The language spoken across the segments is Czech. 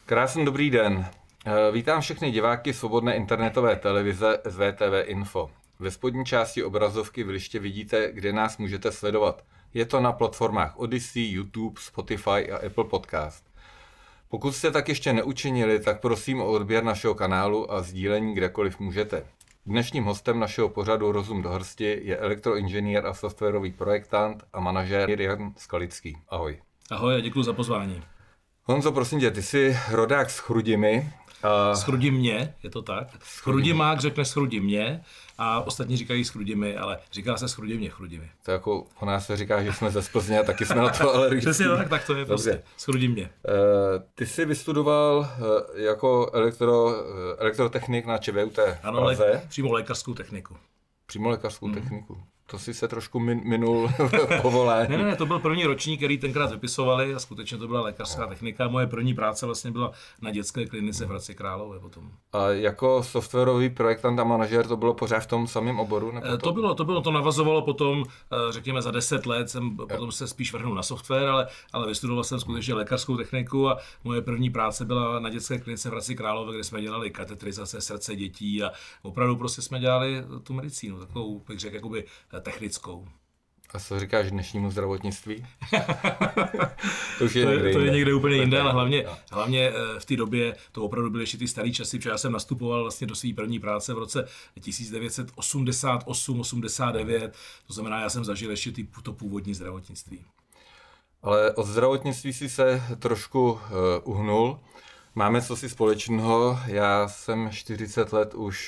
Krásný dobrý den. Vítám všechny diváky svobodné internetové televize SVTV Info. Ve spodní části obrazovky v liště vidíte, kde nás můžete sledovat. Je to na platformách Odyssey, YouTube, Spotify a Apple Podcast. Pokud jste tak ještě neučinili, tak prosím o odběr našeho kanálu a sdílení kdekoliv můžete. Dnešním hostem našeho pořadu Rozum do hrsti je elektroinženýr a softwarový projektant a manažér Jan Skalický. Ahoj. Ahoj a děkuji za pozvání. Honzo, prosím tě, ty jsi rodák z Chrudimi. Z Chrudimě, je to tak? Chrudimák řekne z Chrudimě a ostatní říkají z Chrudimi, ale říká se z Chrudimi. To jako o nás se říká, že jsme ze Plzně a taky jsme na to alergičtí. Přesně tak to je prostě, z Chrudimě. Ty jsi vystudoval jako elektrotechnik na ČVUT ano, Praze. Přímo lékařskou techniku. Přímo lékařskou techniku. To si se trošku minul povolání. Ne, to byl první ročník, který tenkrát vypisovali a skutečně to byla lékařská technika. Moje první práce vlastně byla na dětské klinice v Hradci Králové potom. A jako softwarový projektant a manažer to bylo pořád v tom samém oboru? To navazovalo potom, řekněme za 10 let jsem potom se spíš vrhnul na software, ale vystudoval jsem skutečně lékařskou techniku a moje první práce byla na dětské klinice v Hradci Králové, kde jsme dělali katetrizace srdce dětí a opravdu prostě jsme dělali tu medicínu, takovou, bych řekl, jakoby technickou. A co říkáš dnešnímu zdravotnictví? To je někde úplně jinde, ale hlavně v té době to opravdu byly ještě ty staré časy, protože já jsem nastupoval vlastně do své první práce v roce 1988-89, to znamená, já jsem zažil ještě to původní zdravotnictví. Ale od zdravotnictví si se trošku uhnul. Máme cosi společného, já jsem 40 let už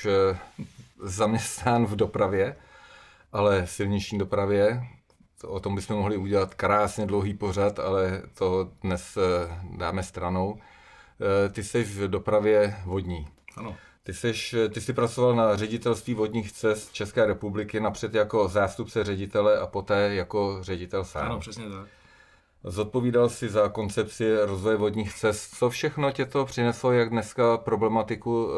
zaměstnán v dopravě, ale v silniční dopravě. O tom bychom mohli udělat krásně dlouhý pořad, ale to dnes dáme stranou. Ty jsi v dopravě vodní. Ano. Ty jsi pracoval na ředitelství vodních cest České republiky, napřed jako zástupce ředitele a poté jako ředitel sám. Ano, přesně tak. Zodpovídal si za koncepci rozvoje vodních cest. Co všechno tě to přineslo, jak dneska problematiku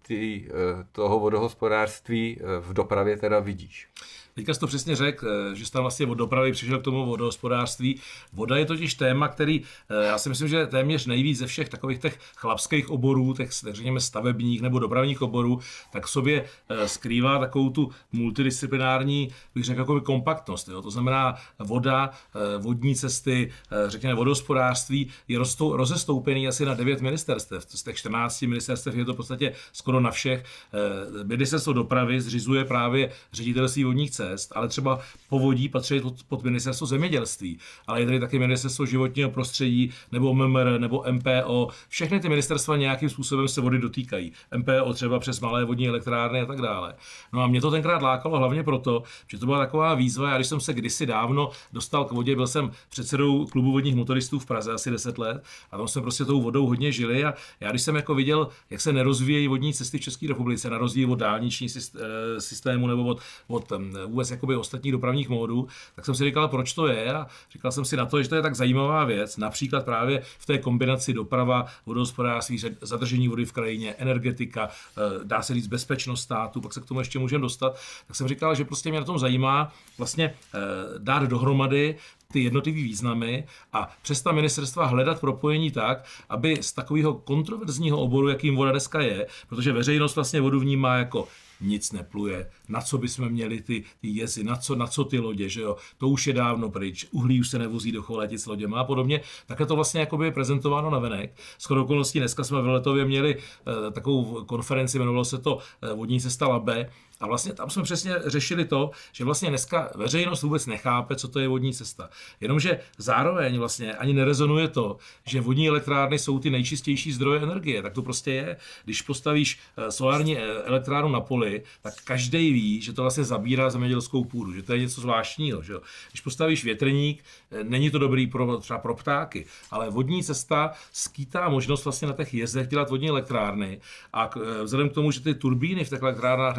toho vodohospodářství v dopravě teda vidíš? Teďka jsi to přesně řekl, že jsi tam vlastně od dopravy přišel k tomu vodohospodářství. Voda je totiž téma, který já si myslím, že téměř nejvíc ze všech takových těch chlapských oborů, těch řekněme stavebních nebo dopravních oborů, tak v sobě skrývá takovou tu multidisciplinární, bych řekl, jakoby kompaktnost. Jo? To znamená voda, vodní cesty, řekněme vodohospodářství je rozestoupený asi na 9 ministerstev. Z těch 14 ministerstev je to v podstatě skoro na všech. Ministerstvo dopravy zřizuje právě ředitelství vodních cest, ale třeba povodí patří pod ministerstvo zemědělství, ale je tady taky ministerstvo životního prostředí, nebo MMR, nebo MPO. Všechny ty ministerstva nějakým způsobem se vody dotýkají. MPO třeba přes malé vodní elektrárny a tak dále. No a mě to tenkrát lákalo hlavně proto, že to byla taková výzva. Já když jsem se kdysi dávno dostal k vodě, byl jsem předsedou klubu vodních motoristů v Praze asi 10 let a tam jsme prostě tou vodou hodně žili a já když jsem jako viděl, jak se nerozvíjejí vodní cesty v České republice, na rozdíl od dálniční systému nebo od vůbec jakoby ostatních dopravních módů, tak jsem si říkal, proč to je a říkal jsem si na to, že to je tak zajímavá věc, například právě v té kombinaci doprava, vodohospodářství, zadržení vody v krajině, energetika, dá se říct bezpečnost státu, pak se k tomu ještě můžeme dostat, tak jsem říkal, že prostě mě na tom zajímá vlastně dát dohromady ty jednotlivý významy a přes ta ministerstva hledat propojení tak, aby z takového kontroverzního oboru, jakým voda dneska je, protože veřejnost vlastně vodu vnímá jako nic nepluje, na co bychom měli ty jezy, na co ty lodě, že jo, to už je dávno pryč, uhlí už se nevozí do Choletic s loděma a podobně, takhle to vlastně jakoby je prezentováno navenek. Shodou okolností dneska jsme v Letově měli takovou konferenci, jmenovalo se to Vodní cesta Labe, a vlastně tam jsme přesně řešili to, že vlastně dneska veřejnost vůbec nechápe, co to je vodní cesta. Jenomže zároveň vlastně ani nerezonuje to, že vodní elektrárny jsou ty nejčistější zdroje energie. Tak to prostě je. Když postavíš solární elektrárnu na poli, tak každý ví, že to vlastně zabírá zemědělskou půdu, že to je něco zvláštního. Že jo? Když postavíš větrník, není to dobrý třeba pro ptáky, ale vodní cesta skýtá možnost vlastně na těch jezdech dělat vodní elektrárny. A vzhledem k tomu, že ty turbíny v těch elektrárnách dneska jsou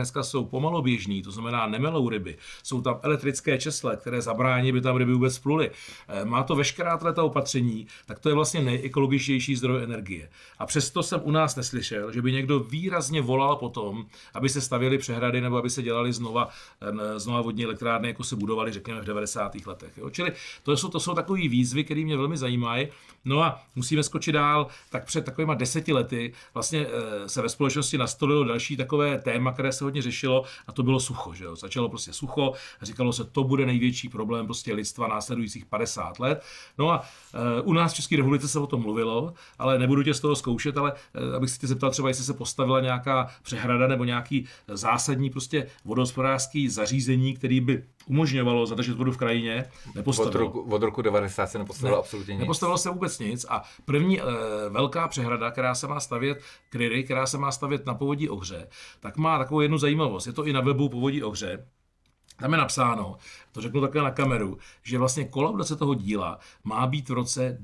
jsou pomaloběžní, to znamená nemelou ryby, jsou tam elektrické česle, které zabrání, by tam ryby vůbec pluly. Má to veškerá ta opatření, tak to je vlastně nejekologičtější zdroj energie. A přesto jsem u nás neslyšel, že by někdo výrazně volal po tom, aby se stavěly přehrady nebo aby se dělaly znova vodní elektrárny, jako se budovaly, řekněme, v 90. letech. Jo? Čili to jsou takové výzvy, které mě velmi zajímají. No a musíme skočit dál, tak před takovýma 10 lety vlastně se ve společnosti nastolilo další takové téma, které se hodně řešilo, a to bylo sucho. Že jo? Začalo prostě sucho, říkalo se, to bude největší problém prostě lidstva následujících 50 let. No a u nás v České republice se o tom mluvilo, ale nebudu tě z toho zkoušet, ale abych se tě zeptal třeba, jestli se postavila nějaká přehrada nebo nějaký zásadní prostě vodohospodářský zařízení, který by umožňovalo zadržet vodu v krajině, nepostavilo. Od roku 90 se nepostavilo absolutně nic. Nepostavilo se vůbec nic a první velká přehrada, která se má stavět, Kryry, která se má stavět na povodí Ohře, tak má takovou jednu zajímavost. Je to i na webu Povodí Ohře. Tam je napsáno, to řeknu takhle na kameru, že vlastně kolaudace toho díla má být v roce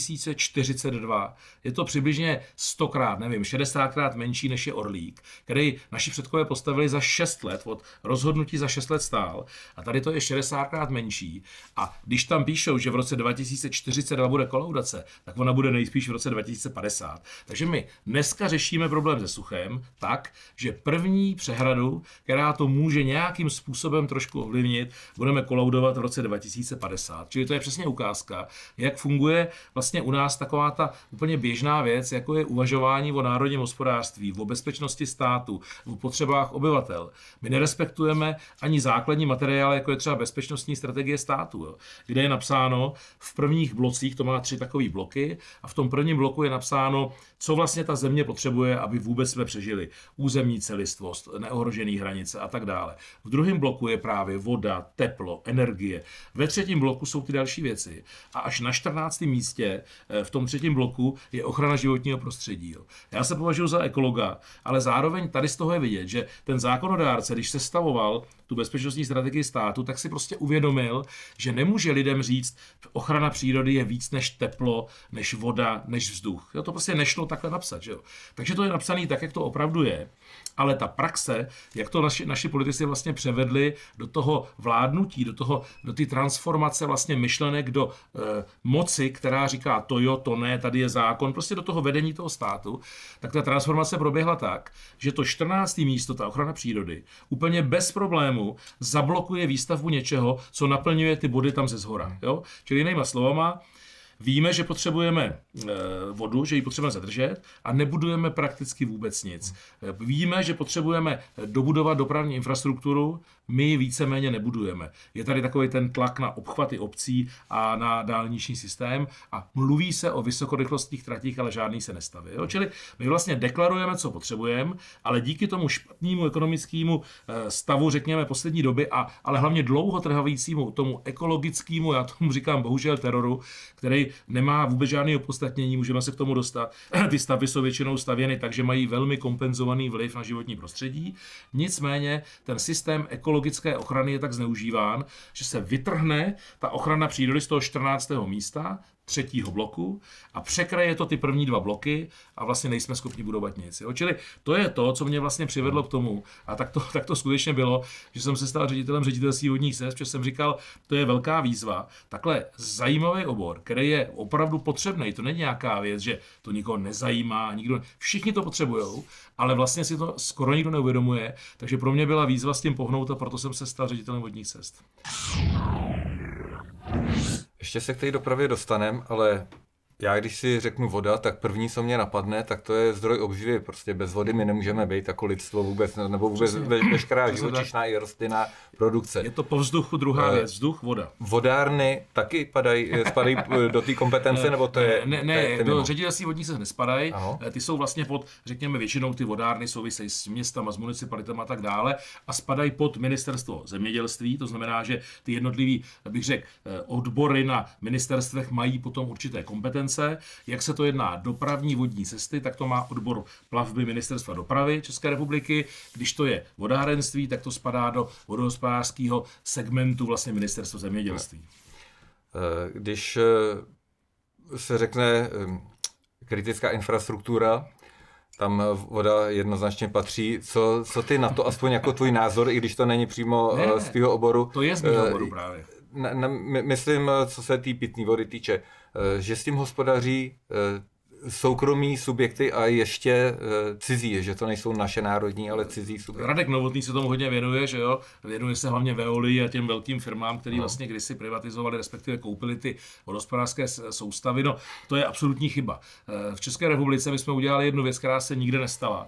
2042. Je to přibližně 100krát, nevím, 60krát menší než je Orlík, který naši předkové postavili za 6 let, od rozhodnutí za 6 let stál. A tady to je 60krát menší. A když tam píšou, že v roce 2042 bude kolaudace, tak ona bude nejspíš v roce 2050. Takže my dneska řešíme problém se suchem tak, že první přehradu, která to může nějakým způsobem trošku ovlivnit, budeme kolaudovat v roce 2050. Čili to je přesně ukázka, jak funguje vlastně u nás taková ta úplně běžná věc, jako je uvažování o národním hospodářství, o bezpečnosti státu, o potřebách obyvatel. My nerespektujeme ani základní materiály, jako je třeba bezpečnostní strategie státu, jo, kde je napsáno v prvních blocích, to má 3 takové bloky, a v tom prvním bloku je napsáno, co vlastně ta země potřebuje, aby vůbec jsme přežili. Územní celistvost, neohrožené hranice a tak dále. V druhém bloku je právě voda, teplo, energie. Ve třetím bloku jsou ty další věci. A až na 14. místě v tom třetím bloku je ochrana životního prostředí. Jo. Já se považuji za ekologa, ale zároveň tady z toho je vidět, že ten zákonodárce, když sestavoval tu bezpečnostní strategii státu, tak si prostě uvědomil, že nemůže lidem říct, ochrana přírody je víc než teplo, než voda, než vzduch. Jo, to prostě nešlo takhle napsat. Že jo. Takže to je napsané tak, jak to opravdu je. Ale ta praxe, jak to naši politici vlastně převedli do toho vládnutí, do té transformace vlastně myšlenek do moci, která říká to jo, to ne, tady je zákon, prostě do toho vedení toho státu, tak ta transformace proběhla tak, že to 14. místo, ta ochrana přírody, úplně bez problému zablokuje výstavbu něčeho, co naplňuje ty body tam ze zhora. Jo? Čili jinýma slovama, víme, že potřebujeme vodu, že ji potřebujeme zadržet a nebudujeme prakticky vůbec nic. Víme, že potřebujeme dobudovat dopravní infrastrukturu, my ji víceméně nebudujeme. Je tady takový ten tlak na obchvaty obcí a na dálniční systém a mluví se o vysokorychlostních tratích, ale žádný se nestaví. Jo? Čili my vlastně deklarujeme, co potřebujeme, ale díky tomu špatnému ekonomickému stavu, řekněme, poslední doby, ale hlavně dlouhotrvajícímu tomu ekologickému, já tomu říkám bohužel teroru, který nemá vůbec žádné opodstatnění, můžeme se k tomu dostat. Ty stavby jsou většinou stavěny, takže mají velmi kompenzovaný vliv na životní prostředí. Nicméně ten systém ekologické ochrany je tak zneužíván, že se vytrhne ta ochrana přírody z toho 14. místa, 3. bloku a překraje to ty první 2 bloky a vlastně nejsme schopni budovat nic. Jo? Čili to je to, co mě vlastně přivedlo k tomu. A tak to skutečně bylo, že jsem se stal ředitelem ředitelství vodních cest, protože jsem říkal, to je velká výzva. Takhle zajímavý obor, který je opravdu potřebný. To není nějaká věc, že to nikoho nezajímá, všichni to potřebujou, ale vlastně si to skoro nikdo neuvědomuje. Takže pro mě byla výzva s tím pohnout a proto jsem se stal ředitelem vodních cest. Ještě se k té dopravě dostanem, ale já když si řeknu voda, tak první, co mě napadne, tak to je zdroj obživy. Prostě bez vody my nemůžeme být jako lidstvo vůbec, nebo vůbec veškerá živočišná i rostlinná produkce. Je to po vzduchu druhá věc, vzduch, voda. Vodárny taky spadají do té kompetence, nebo to je... Ne, do ředitelství vodních se nespadají. Ty jsou vlastně pod, řekněme, většinou ty vodárny souvisejí s městama, s municipalitama a tak dále a spadají pod ministerstvo zemědělství, to znamená, že ty jednotlivý, bych řekl, odbory na ministerstvech mají potom určité kompetence. Jak se to jedná dopravní vodní cesty, tak to má odbor plavby Ministerstva dopravy České republiky. Když to je vodárenství, tak to spadá do vodohospodářského segmentu vlastně Ministerstva zemědělství. Když se řekne kritická infrastruktura, tam voda jednoznačně patří. Co ty na to, aspoň jako tvůj názor, i když to není přímo z tvého oboru? To je z mého oboru právě. Myslím, co se té pitné vody týče, že s tím hospodaří soukromí subjekty a ještě cizí, že to nejsou naše národní, ale cizí subjekty. Radek Novotný se tomu hodně věnuje, že jo? Věnuje se hlavně Veolii a těm velkým firmám, které vlastně kdysi privatizovali, respektive koupili ty vodohospodářské soustavy. No, to je absolutní chyba. V České republice my jsme udělali jednu věc, která se nikde nestala.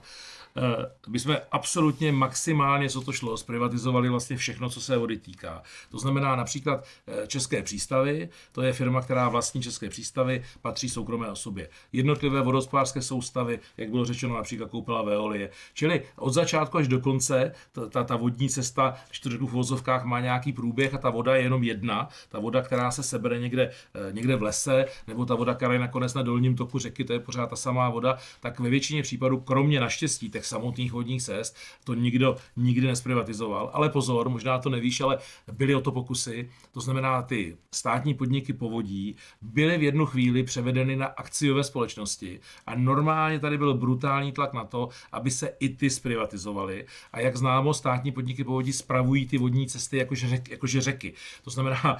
My jsme absolutně maximálně, co to šlo, zprivatizovali vlastně všechno, co se vody týká. To znamená například České přístavy, to je firma, která vlastní České přístavy, patří soukromé osobě. Jednotlivé vodohospodářské soustavy, jak bylo řečeno, například koupila Veolie. Čili od začátku až do konce ta vodní cesta, když to řeknu v vozovkách, má nějaký průběh a ta voda je jenom jedna. Ta voda, která se sebere někde v lese, nebo ta voda, která je nakonec na dolním toku řeky, to je pořád ta samá voda, tak ve většině případů, kromě naštěstí samotných vodních cest, to nikdo nikdy nesprivatizoval. Ale pozor, možná to nevíš, ale byly o to pokusy. To znamená, ty státní podniky povodí byly v jednu chvíli převedeny na akciové společnosti a normálně tady byl brutální tlak na to, aby se i ty zprivatizovaly. A jak známo, státní podniky povodí spravují ty vodní cesty jakože řeky. To znamená,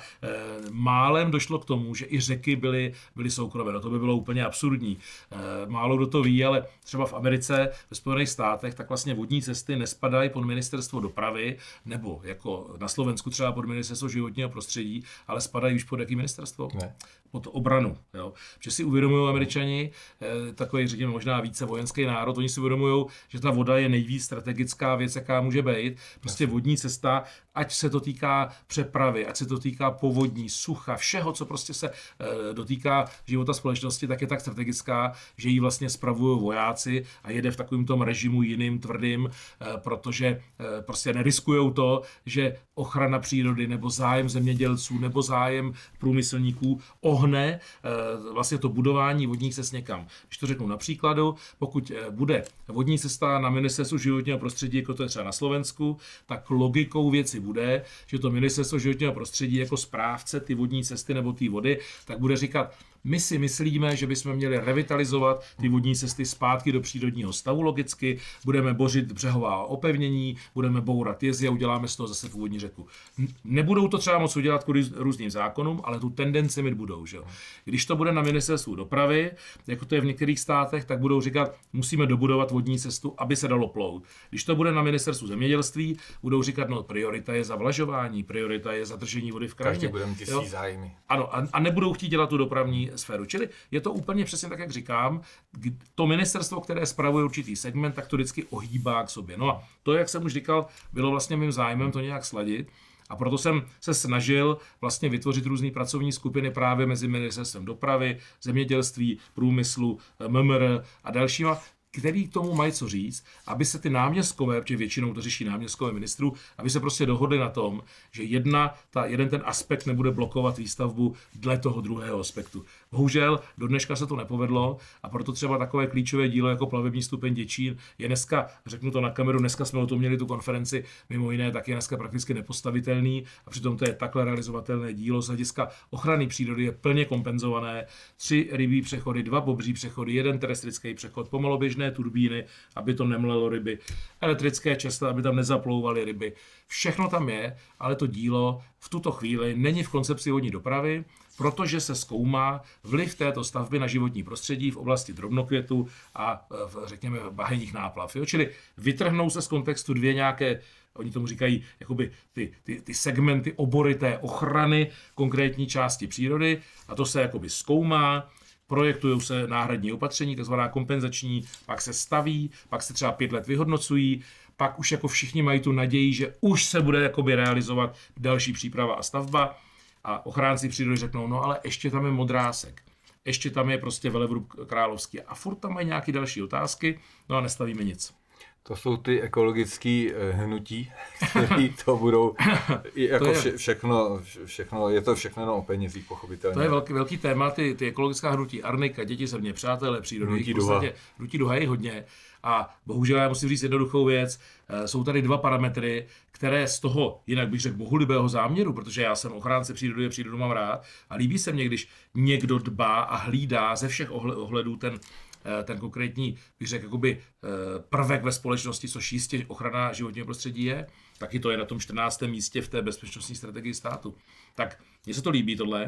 málem došlo k tomu, že i řeky byly soukromé. No to by bylo úplně absurdní. Málo kdo to ví, ale třeba v Americe, ve Spojených státech, tak vlastně vodní cesty nespadají pod ministerstvo dopravy, nebo jako na Slovensku třeba pod ministerstvo životního prostředí, ale spadají už pod jaký ministerstvo? Ne. Pod obranu. Jo. Protože si uvědomují Američani, takový, řekněme, možná více vojenský národ, oni si uvědomují, že ta voda je nejvíc strategická věc, jaká může být. Prostě vodní cesta, ať se to týká přepravy, ať se to týká povodní, sucha, všeho, co prostě se dotýká života společnosti, tak je tak strategická, že ji vlastně spravují vojáci a jede v takovém tom režimu jiným, tvrdým, protože prostě neriskujou to, že ochrana přírody nebo zájem zemědělců nebo zájem průmyslníků ohne vlastně to budování vodních cest někam. Když to řeknu na příkladu, pokud bude vodní cesta na ministerstvu životního prostředí, jako to je třeba na Slovensku, tak logikou věci bude, že to ministerstvo životního prostředí jako správce ty vodní cesty nebo ty vody, tak bude říkat, my si myslíme, že bychom měli revitalizovat ty vodní cesty zpátky do přírodního stavu logicky, budeme bořit břehová opevnění, budeme bourat jezy a uděláme z toho zase původní řeku. Nebudou to třeba moc udělat kvůli různým zákonům, ale tu tendenci mít budou. Že? Když to bude na ministerstvu dopravy, jako to je v některých státech, tak budou říkat, musíme dobudovat vodní cestu, aby se dalo plout. Když to bude na ministerstvu zemědělství, budou říkat, no priorita je zavlažování, priorita je zadržení vody v krajině. Budeme ty svý zájmy. Ano, a nebudou chtít dělat tu dopravní sféru. Čili je to úplně přesně tak, jak říkám, to ministerstvo, které spravuje určitý segment, tak to vždycky ohýbá k sobě. No a to, jak jsem už říkal, bylo vlastně mým zájmem to nějak sladit. A proto jsem se snažil vlastně vytvořit různé pracovní skupiny právě mezi ministerstvem dopravy, zemědělství, průmyslu, MMR a dalšíma, který k tomu mají co říct, aby se ty náměstkové, protože většinou to řeší náměstkové ministrů, aby se prostě dohodli na tom, že jeden ten aspekt nebude blokovat výstavbu dle toho druhého aspektu. Bohužel do dneška se to nepovedlo a proto třeba takové klíčové dílo jako plavební stupeň Děčín je dneska, řeknu to na kameru, dneska jsme o tom měli tu konferenci, mimo jiné, tak je dneska prakticky nepostavitelný a přitom to je takhle realizovatelné dílo z hlediska ochrany přírody je plně kompenzované. 3 rybí přechody, 2 bobří přechody, 1 terestrický přechod, pomaloběžné turbíny, aby to nemlelo ryby, elektrické česla, aby tam nezaplouvaly ryby. Všechno tam je, ale to dílo v tuto chvíli není v koncepci vodní dopravy, protože se zkoumá vliv této stavby na životní prostředí v oblasti drobnokvětu a řekněme bahenních náplav. Jo? Čili vytrhnou se z kontextu 2 nějaké, oni tomu říkají, jakoby ty segmenty, obory té ochrany konkrétní části přírody a to se jakoby zkoumá. Projektují se náhradní opatření, takzvaná kompenzační, pak se staví, pak se třeba 5 let vyhodnocují, pak už jako všichni mají tu naději, že už se bude jakoby realizovat další příprava a stavba a ochránci přírody řeknou, no ale ještě tam je Modrásek, ještě tam je prostě Velevrub Královský a furt tam mají nějaké další otázky, no a nestavíme nic. To jsou ty ekologické hnutí, které to budou, jako všechno, je to všechno o penězích, pochopitelně. To je velký téma, ty ekologická hnutí, Arnika, Děti země, Přátelé přírody, hnutí duha je hodně a bohužel já musím říct jednoduchou věc, jsou tady 2 parametry, které z toho, jinak bych řekl, bohulibého záměru, protože já jsem ochránce přírody a přírodu mám rád a líbí se mně, když někdo dbá a hlídá ze všech ohledů ten ten konkrétní, bych řekl, jakoby prvek ve společnosti, což jistě ochrana životního prostředí je, taky to je na tom 14. místě v té bezpečnostní strategii státu. Tak mně se to líbí tohle,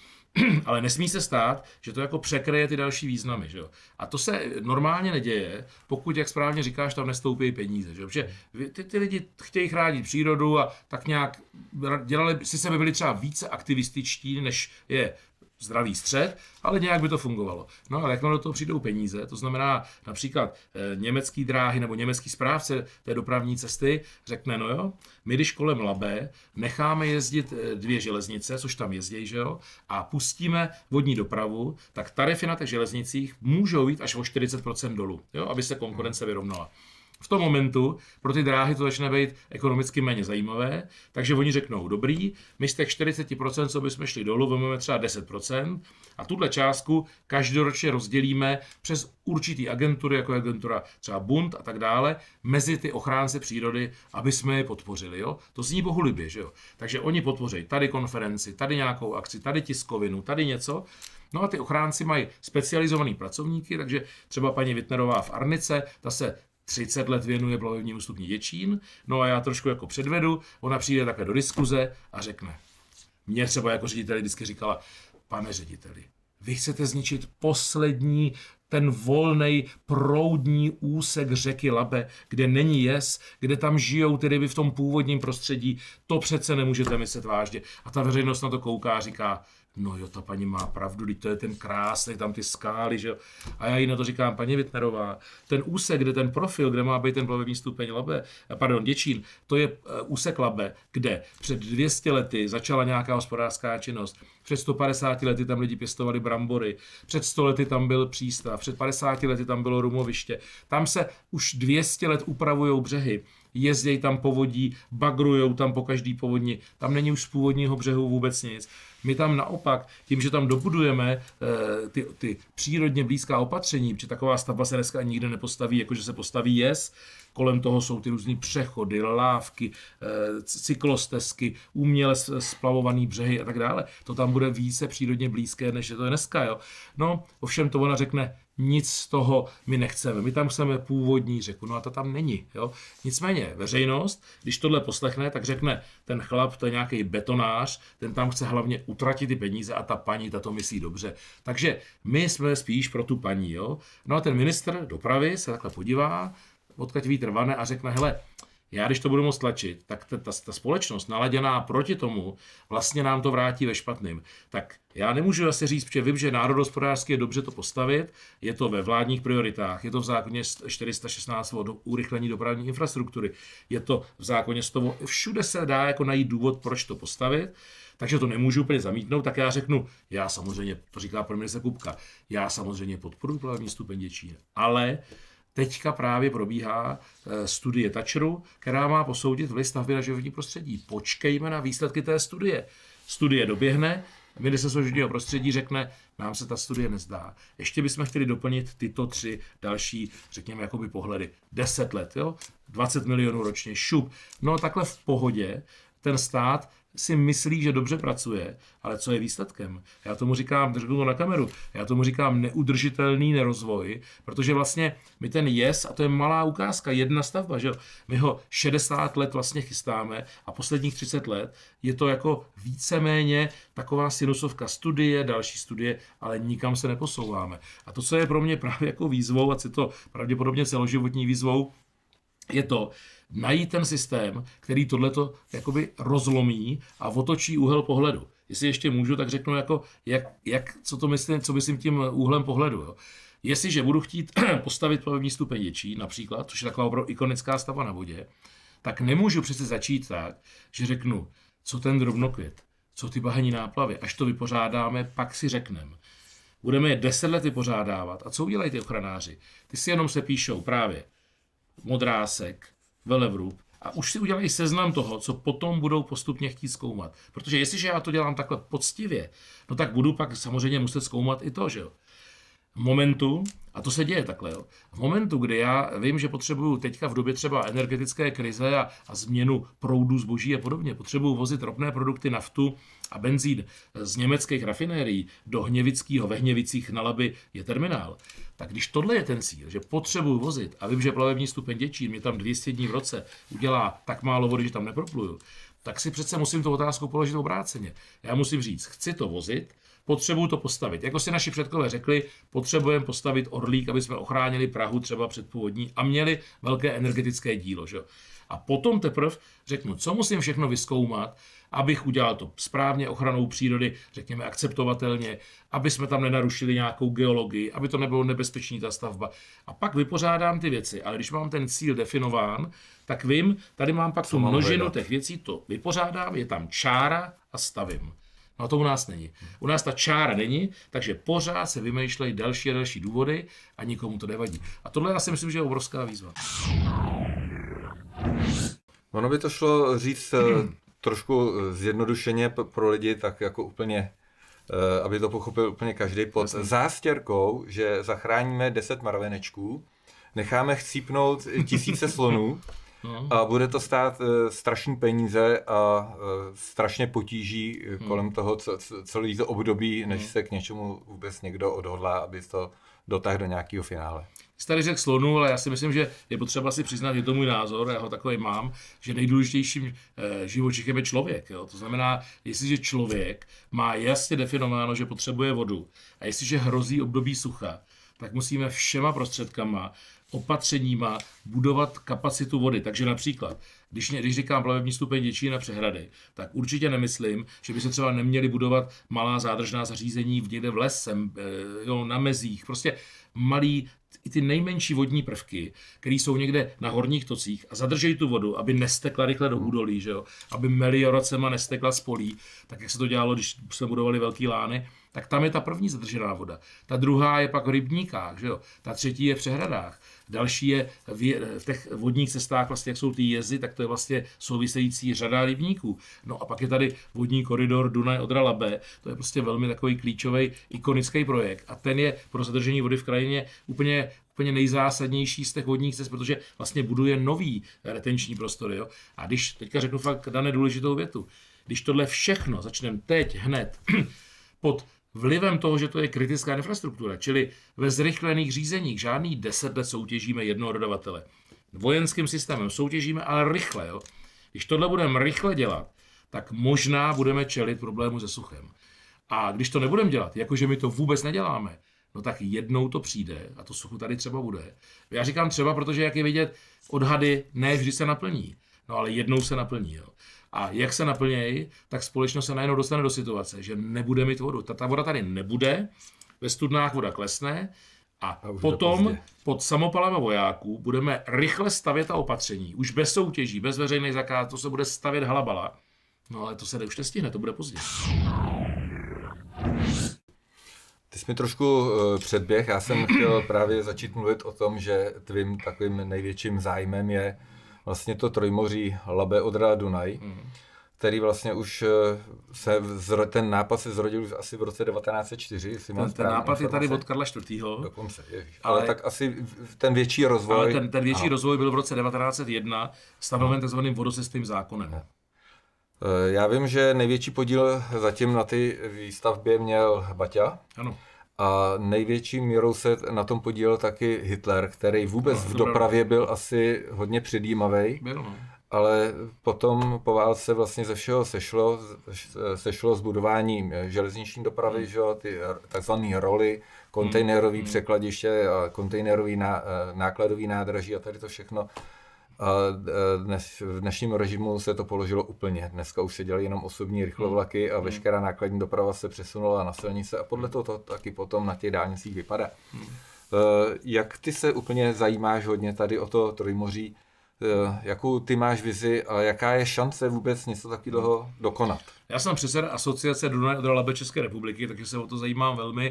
ale nesmí se stát, že to jako překryje ty další významy. Že jo? A to se normálně neděje, pokud, jak správně říkáš, tam nestoupí peníze. Že jo? Protože ty lidi chtějí chránit přírodu a tak nějak dělali, si sebe byli třeba více aktivističtí, než je zdravý střed, ale nějak by to fungovalo. No ale jakmile do toho přijdou peníze, to znamená například německý dráhy nebo německý správce té dopravní cesty řekne, no jo, my když kolem Labe necháme jezdit 2 železnice, což tam jezdí, že jo, a pustíme vodní dopravu, tak tarify na těch železnicích můžou jít až o 40% dolů, jo, aby se konkurence vyrovnala. V tom momentu pro ty dráhy to začne být ekonomicky méně zajímavé, takže oni řeknou, dobrý, my z těch 40%, co bychom šli dolů, vezmeme třeba 10% a tuhle částku každoročně rozdělíme přes určitý agentury, jako agentura třeba Bund a tak dále, mezi ty ochránce přírody, aby jsme je podpořili. Jo? To zní bohulibě, že jo? Takže oni podpoří tady konferenci, tady nějakou akci, tady tiskovinu, tady něco. No a ty ochránci mají specializovaný pracovníky, takže třeba paní Wittnerová v Arnice, ta se 30 let věnuje plavebnímu stupni Děčín, no a já trošku jako předvedu, ona přijde takhle do diskuze a řekne, mě třeba jako řediteli vždycky říkala, pane řediteli, vy chcete zničit poslední ten volnej proudní úsek řeky Labe, kde není jez, kde tam žijou ty ryby v tom původním prostředí, to přece nemůžete myslet vážně. A ta veřejnost na to kouká a říká, no jo, ta paní má pravdu, teď to je ten krásný, tam ty skály, že jo. A já jí na to říkám, paní Wittnerová, ten úsek, kde ten profil, kde má být ten plavební stupeň Děčín, to je úsek Labe, kde před 200 lety začala nějaká hospodářská činnost, před 150 lety tam lidi pěstovali brambory, před 100 lety tam byl přístav, před 50 lety tam bylo rumoviště, tam se už 200 let upravují břehy, jezdějí tam povodí, bagrujou tam po každý povodni, tam není už z původního břehu vůbec nic. My tam naopak, tím, že tam dobudujeme ty přírodně blízká opatření, protože taková stavba se dneska nikde nepostaví, jakože se postaví jez, kolem toho jsou ty různý přechody, lávky, cyklostezky, uměle splavovaný břehy a tak dále. To tam bude více přírodně blízké, než je to dneska. Jo? No, ovšem to ona řekne, nic z toho my nechceme. My tam chceme původní řeku, no a to tam není. Jo? Nicméně veřejnost, když tohle poslechne, tak řekne, ten chlap, to je nějaký betonář, ten tam chce hlavně utratit ty peníze a ta paní, ta to myslí dobře. Takže my jsme spíš pro tu paní. Jo? No a ten ministr dopravy se takhle podívá, odkud vítr vane a řekne, hele, já když to budu moc tlačit, tak ta společnost naladěná proti tomu vlastně nám to vrátí ve špatným. Tak já nemůžu asi říct, protože vím, že národohospodářsky je dobře to postavit, je to ve vládních prioritách, je to v zákoně 416 o urychlení dopravní infrastruktury, je to v zákoně 100, všude se dá jako najít důvod, proč to postavit, takže to nemůžu úplně zamítnout, tak já řeknu, já samozřejmě, to říká pan ministr Kupka, já samozřejmě podporuji plavební stupeň Děčín, ale teďka právě probíhá studie TAČRu, která má posoudit vliv stavby na životní prostředí. Počkejme na výsledky té studie. Studie doběhne, Ministerstvo životního prostředí řekne, nám se ta studie nezdá. Ještě bychom chtěli doplnit tyto 3 další, řekněme, jakoby pohledy. 10 let, jo? 20 milionů ročně, šup. No takhle v pohodě ten stát si myslí, že dobře pracuje, ale co je výsledkem? Já tomu říkám, řeknu to na kameru, já tomu říkám neudržitelný nerozvoj, protože vlastně my ten jez, a to je malá ukázka, jedna stavba, že jo, my ho 60 let vlastně chystáme a posledních 30 let je to jako víceméně taková sinusovka studie, další studie, ale nikam se neposouváme. A to, co je pro mě právě jako výzvou, a je to pravděpodobně celoživotní výzvou, je to, najít ten systém, který tohleto jakoby rozlomí a otočí úhel pohledu. Jestli ještě můžu, tak řeknu, jako, co myslím tím úhlem pohledu. Jo. Jestliže budu chtít postavit plavební stupeň Děčín, například, což je taková opravdu ikonická stavba na vodě, tak nemůžu přece začít tak, že řeknu, co ten drobnokvět, co ty bahenní náplavy, až to vypořádáme, pak si řekneme. Budeme je 10 let vypořádávat. A co udělají ty ochranáři? Ty si jenom se píšou právě Modrásek, Velevrub a už si udělají seznam toho, co potom budou postupně chtít zkoumat. Protože jestliže já to dělám takhle poctivě, no tak budu pak samozřejmě muset zkoumat i to, že jo. momentu, a to se děje takhle, jo. V momentu, kdy já vím, že potřebuju teďka v době třeba energetické krize a změnu proudu zboží a podobně, potřebuju vozit ropné produkty, naftu a benzín z německých rafinérií do Hněvického, ve Hněvicích na Labi je terminál. Tak když tohle je ten cíl, že potřebuju vozit a vím, že plavební stupeň Děčín mě tam 200 dní v roce udělá tak málo vody, že tam nepropluju, tak si přece musím tu otázku položit obráceně. Já musím říct, chci to vozit, potřebuju to postavit. Jako si naši předkové řekli, potřebujeme postavit Orlík, aby jsme ochránili Prahu třeba před povodní a měli velké energetické dílo. Že? A potom teprve řeknu, co musím všechno vyzkoumat, abych udělal to správně ochranou přírody, řekněme akceptovatelně, aby jsme tam nenarušili nějakou geologii, aby to nebylo nebezpečný ta stavba. A pak vypořádám ty věci. Ale když mám ten cíl definován, tak vím, tady mám pak tu množinu těch věcí, to vypořádám, je tam čára a stavím. No a to u nás není. U nás ta čára není, takže pořád se vymýšlejí další a další důvody a nikomu to nevadí. A tohle já si myslím, že je obrovská výzva. Ono by to šlo říct trošku zjednodušeně pro lidi, tak jako úplně, aby to pochopil úplně každý, pod zástěrkou, že zachráníme 10 mravenečků, necháme chcípnout tisíce slonů a bude to stát strašný peníze a strašně potíží kolem toho celý to období, než se k něčemu vůbec někdo odhodlá, aby to dotáhl do nějakého finále. Jsi tady řekl slonu, ale já si myslím, že je potřeba si přiznat, že to můj názor, já ho takový mám, že nejdůležitějším živočichem je člověk. Jo? To znamená, jestliže člověk má jasně definováno, že potřebuje vodu a jestliže hrozí období sucha, tak musíme všema prostředkama, opatřeníma budovat kapacitu vody. Takže například, když říkám plavební stupeň Děčín a přehrady, tak určitě nemyslím, že by se třeba neměly budovat malá zádržná zařízení někde v lesem, na mezích, prostě malý, i ty nejmenší vodní prvky, které jsou někde na horních tocích a zadržejí tu vodu, aby nestekla rychle do údolí, že jo? Aby melioracema nestekla z polí, tak jak se to dělalo, když jsme budovali velký lány, tak tam je ta první zadržená voda. Ta druhá je pak v rybníkách, že jo? Ta třetí je v přehradách. Další je v těch vodních cestách, vlastně jak jsou ty jezy, tak to je vlastně související řada rybníků. No a pak je tady vodní koridor Dunaj-Odra-Labe, to je prostě velmi takový klíčový ikonický projekt a ten je pro zadržení vody v krajině úplně nejzásadnější z těch vodních cest, protože vlastně buduje nový retenční prostory. Jo? A když teďka řeknu fakt dané důležitou větu, když tohle všechno začneme teď hned pod vlivem toho, že to je kritická infrastruktura, čili ve zrychlených řízeních žádný 10 let soutěžíme jednoho dodavatele. Vojenským systémem soutěžíme, ale rychle. Jo? Když tohle budeme rychle dělat, tak možná budeme čelit problému se suchem. A když to nebudeme dělat, jakože my to vůbec neděláme, no tak jednou to přijde a to sucho tady třeba bude. Já říkám třeba, protože jak je vidět, odhady ne vždy se naplní, no ale jednou se naplní. Jo. A jak se naplnějí, tak společnost se najednou dostane do situace, že nebude mít vodu. Ta voda tady nebude, ve studnách voda klesne a potom pod samopalem vojáků budeme rychle stavět ta opatření. Už bez soutěží, bez veřejných zakázek, to se bude stavět halabala. No ale to se už nestihne, to bude pozdě. Ty jsi mi trošku předběh, já jsem chtěl právě začít mluvit o tom, že tvým takovým největším zájmem je vlastně to trojmoří Labe, Odra, Dunaj, který vlastně už ten nápad se zrodil asi v roce 1904. Ten nápad je tady od Karla IV. Dokonce, ježiš. Ale tak asi ten větší rozvoj... Ale ten větší rozvoj byl v roce 1901 stanoven takzvaným vodosystem zákonem. Já vím, že největší podíl zatím na ty výstavbě měl Baťa. Ano. A největší mírou se na tom podílel taky Hitler, který vůbec v dopravě byl asi hodně předjímavý. Ale potom po válce vlastně ze všeho sešlo s budováním železniční dopravy, že, ty takzvané roly, kontejnerové překladiště a kontejnerové nákladové nádraží a tady to všechno. A v dnešním režimu se to položilo úplně. Dneska už se dělají jenom osobní rychlovlaky a veškerá nákladní doprava se přesunula na silnice a podle toho to taky potom na těch dálnicích vypadá. Jak ty se úplně zajímáš hodně tady o to Trojmoří? Jakou ty máš vizi a jaká je šance vůbec něco takového dokonat? Já jsem předseda asociace Dunaj-Odra-Labe České republiky, takže se o to zajímám velmi.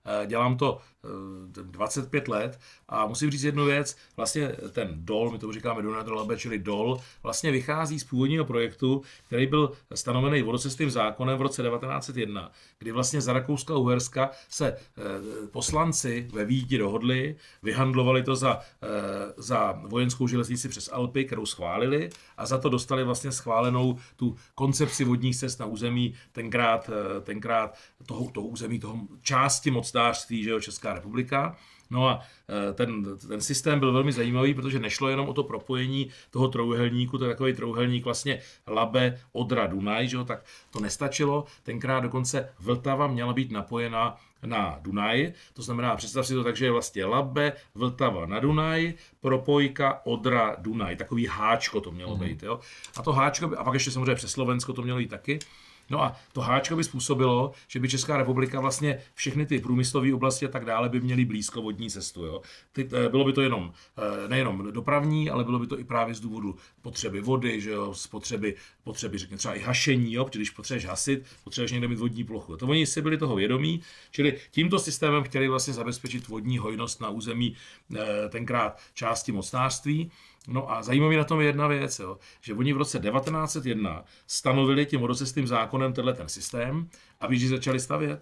dělám to 25 let a musím říct jednu věc, vlastně ten dol, my tomu říkáme Dunaj od Labe, čili dol, vlastně vychází z původního projektu, který byl stanovený vodocestným zákonem v roce 1901, kdy vlastně za Rakouska-Uherska se poslanci ve Víti dohodli, vyhandlovali to za vojenskou železnici přes Alpy, kterou schválili a za to dostali vlastně schválenou tu koncepci vodních cest na území tenkrát toho území, toho části mocnářství, že jo, Česká republika. No a ten systém byl velmi zajímavý, protože nešlo jenom o to propojení toho trojúhelníku, to je takový trojúhelník vlastně Labe, Odra, Dunaj, že jo, tak to nestačilo. Tenkrát dokonce Vltava měla být napojena na Dunaj, to znamená, představ si to tak, že je vlastně Labe, Vltava na Dunaj, propojka Odra, Dunaj, takový háčko to mělo být, jo. A to háčko, a pak ještě samozřejmě přes Slovensko to mělo jít taky. No a to háčko by způsobilo, že by Česká republika vlastně všechny ty průmyslové oblasti a tak dále by měly blízko vodní cestu. Jo. Bylo by to nejenom dopravní, ale bylo by to i právě z důvodu potřeby vody, že jo, z potřeby řekněme třeba i hašení, jo, protože když potřebuješ hasit, potřebuješ někde mít vodní plochu. To oni si byli toho vědomí, čili tímto systémem chtěli vlastně zabezpečit vodní hojnost na území tenkrát části mocnářství. No a zajímavý na tom je jedna věc, jo, že oni v roce 1901 stanovili tím vodocestným zákonem ten systém a víš, že začali stavět?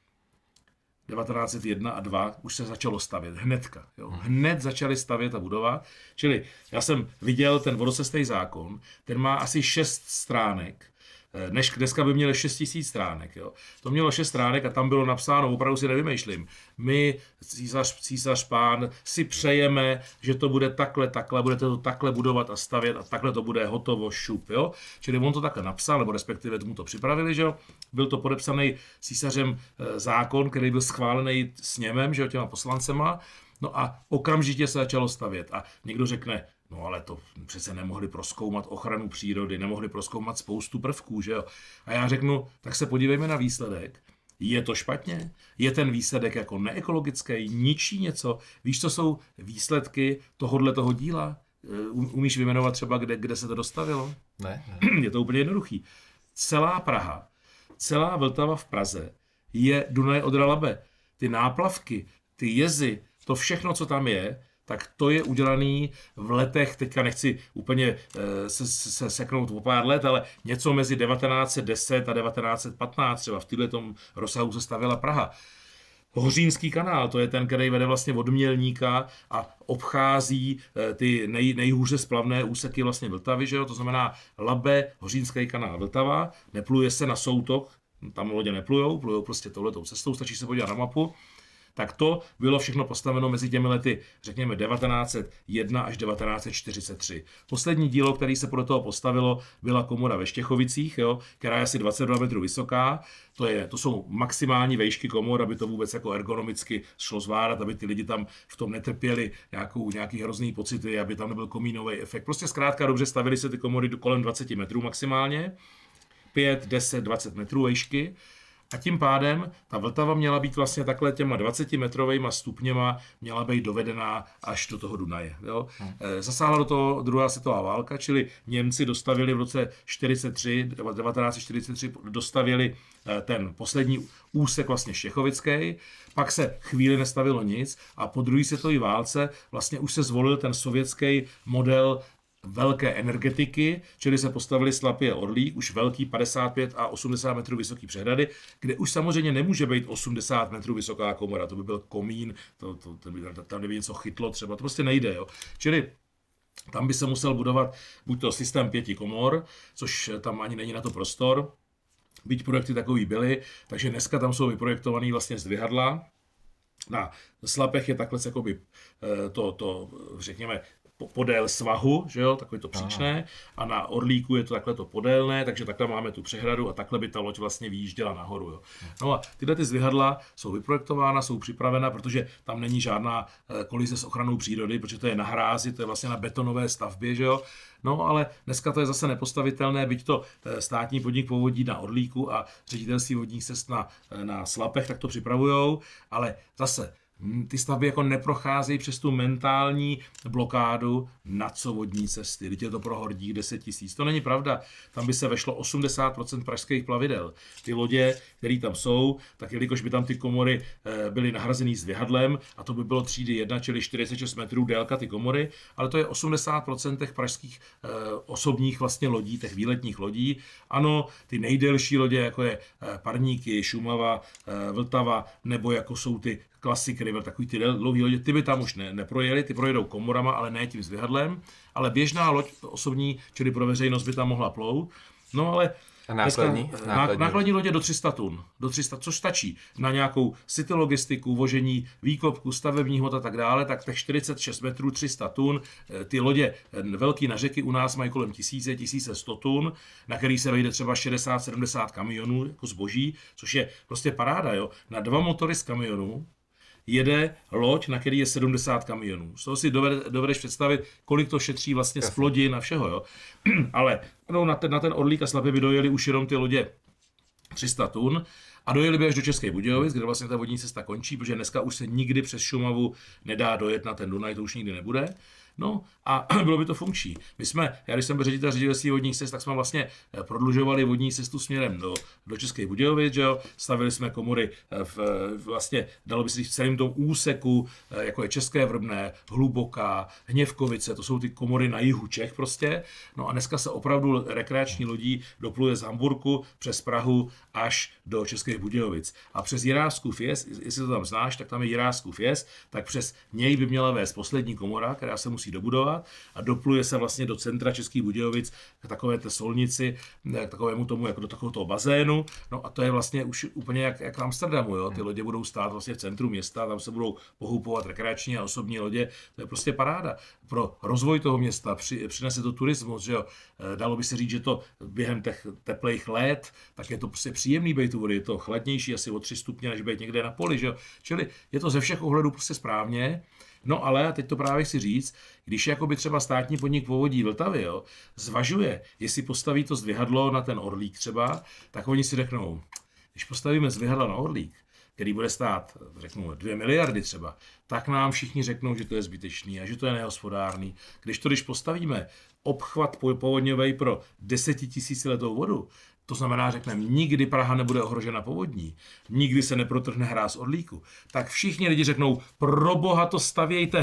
1901 a 2 už se začalo stavět, hnedka. Jo. Hned začali stavět a budovat. Čili já jsem viděl ten vodocestný zákon, ten má asi 6 stránek, dneska by měl 6 000 stránek. Jo. To mělo 6 stránek a tam bylo napsáno, opravdu si nevymýšlím, my, císař pán, si přejeme, že to bude takhle, budete to takhle budovat a stavět a takhle to bude hotovo, šup. Jo. Čili on to takhle napsal, nebo respektive tomu to připravili, že jo. Byl to podepsaný císařem zákon, který byl schválený sněmem, že jo, těma poslancema. No a okamžitě se začalo stavět. A někdo řekne, no ale to přece nemohli prozkoumat ochranu přírody, nemohli prozkoumat spoustu prvků, že jo. A já řeknu, tak se podívejme na výsledek. Je to špatně? Je ten výsledek jako neekologický, ničí něco? Víš, co jsou výsledky toho díla? Umíš vyjmenovat třeba, kde se to dostavilo? Ne. Je to úplně jednoduchý. Celá Praha, celá Vltava v Praze je Dunaj Odra Labe. Ty náplavky, ty jezy, to všechno, co tam je, tak to je udělaný v letech, teďka nechci úplně se seknout o pár let, ale něco mezi 1910 a 1915, třeba v této rozsahu se stavěla Praha. Hořínský kanál, to je ten, který vede vlastně od Mělníka a obchází ty nejhůře splavné úseky vlastně Vltavy, že jo? To znamená Labe, Hořínský kanál, Vltava, nepluje se na soutok, tam lodě neplujou prostě touhletou cestou, stačí se podívat na mapu. Tak to bylo všechno postaveno mezi těmi lety, řekněme 1901 až 1943. Poslední dílo, který se podle toho postavilo, byla komora ve Štěchovicích, jo, která je asi 22 metrů vysoká. To jsou maximální vejšky komor, aby to vůbec jako ergonomicky šlo zvládat, aby ty lidi tam v tom netrpěli nějaký hrozný pocity, aby tam nebyl komínový efekt. Prostě zkrátka dobře stavili se ty komory kolem 20 metrů maximálně, 5, 10, 20 metrů vejšky. A tím pádem ta Vltava měla být vlastně takhle těma 20-metrovejma stupněma, měla být dovedená až do toho Dunaje. Jo. Zasáhla do toho druhá světová válka, čili Němci dostavili v roce 1943 dostavili ten poslední úsek vlastně Štěchovický, pak se chvíli nestavilo nic a po druhé světové válce vlastně už se zvolil ten sovětský model velké energetiky, čili se postavili Slapy a Orlík, už velký 55 a 80 metrů vysoký přehrady, kde už samozřejmě nemůže být 80 metrů vysoká komora, to by byl komín, tam by něco chytlo třeba, to prostě nejde. Jo. Čili tam by se musel budovat buď to systém 5 komor, což tam ani není na to prostor, byť projekty takový byly, takže dneska tam jsou vyprojektovaný vlastně zdvihadla. Na Slapech je takhle jakoby to řekněme, podél svahu, že jo, takové to příčné, a na Orlíku je to takhle to podélné, takže takhle máme tu přehradu a takhle by ta loď vlastně vyjížděla nahoru. Jo. No a tyhle ty zdvihadla jsou vyprojektována, jsou připravena, protože tam není žádná kolize s ochranou přírody, protože to je na hrázi, to je vlastně na betonové stavbě, že jo. No ale dneska to je zase nepostavitelné, byť to státní podnik povodí na Orlíku a ředitelství vodních cest na Slapech, tak to připravujou, ale zase ty stavby jako neprocházejí přes tu mentální blokádu, na co vodní cesty. Teď je to pro hordík 10 000. To není pravda. Tam by se vešlo 80% pražských plavidel. Ty lodě, které tam jsou, tak jelikož by tam ty komory byly nahrazený zvěhadlem, a to by bylo třídy 1, čili 46 metrů délka ty komory, ale to je 80% těch pražských osobních vlastně lodí, těch výletních lodí. Ano, ty nejdelší lodě, jako je Parníky, Šumava, Vltava, nebo jako jsou ty Classic River, takový ty dlouhý lodě, ty by tam už neprojeli, ty projedou komorama, ale ne tím zvěhadlem, ale běžná loď osobní, čili pro veřejnost by tam mohla plout. No ale nákladní lodě do 300 tun, což stačí na nějakou city logistiku, vožení výkopku, stavební hmot a tak dále, tak těch 46 metrů, 300 tun, ty lodě velký na řeky u nás mají kolem 1100 tun, na který se vejde třeba 60-70 kamionů jako zboží, což je prostě paráda, jo. Na 2 motory z kamionů jede loď, na který je 70 kamionů. Z toho si dovedeš představit, kolik to šetří vlastně z plodin a všeho. Jo? Ale no, na ten Orlík a Slapy by dojeli už jenom ty lodě 300 tun a dojeli by až do Českých Budějovic, kde vlastně ta vodní cesta končí, protože dneska už se nikdy přes Šumavu nedá dojet na ten Dunaj, to už nikdy nebude. No a bylo by to funkční. Když jsem byl ředitel ředitelství vodních cest, tak jsme vlastně prodlužovali vodní cestu směrem do Českých Budějovic, že jo? Stavili jsme komory vlastně, dalo by se říct, v celém tom úseku, jako je České Vrbné, Hluboká, Hněvkovice, to jsou ty komory na jihu Čech prostě. No a dneska se opravdu rekreační lodí dopluje z Hamburku přes Prahu až do Českých Budějovic. A přes Jiráskův jez, jestli to tam znáš, tak tam je Jiráskův jez, tak přes něj by měla vést poslední komora, která se musí dobudovat a dopluje se vlastně do centra Českých Budějovic k takové té solnici, k takovému tomu, jako do takového toho bazénu. No a to je vlastně už úplně jak v Amsterdamu, jo. Ty lodě budou stát vlastně v centru města, tam se budou pohupovat rekreační a osobní lodě. To je prostě paráda. Pro rozvoj toho města přinese to turismus, že jo. Dalo by se říct, že to během těch teplých let, tak je to prostě příjemný být u vody, je to chladnější asi o 3 stupně, než být někde na poli, že jo. Čili je to ze všech ohledů prostě správně. No ale, teď to právě chci říct, když jakoby třeba státní podnik Povodí Vltavy, jo, zvažuje, jestli postaví to zdvihadlo na ten Orlík třeba, tak oni si řeknou, když postavíme zdvihadlo na Orlík, který bude stát, řeknu, 2 miliardy třeba, tak nám všichni řeknou, že to je zbytečný a že to je nehospodárný. Když postavíme obchvat povodňovej pro 10 000 letou vodu, to znamená, řekneme, nikdy Praha nebude ohrožena povodní, nikdy se neprotrhne hráz Orlíku, tak všichni lidi řeknou, pro boha to stavějte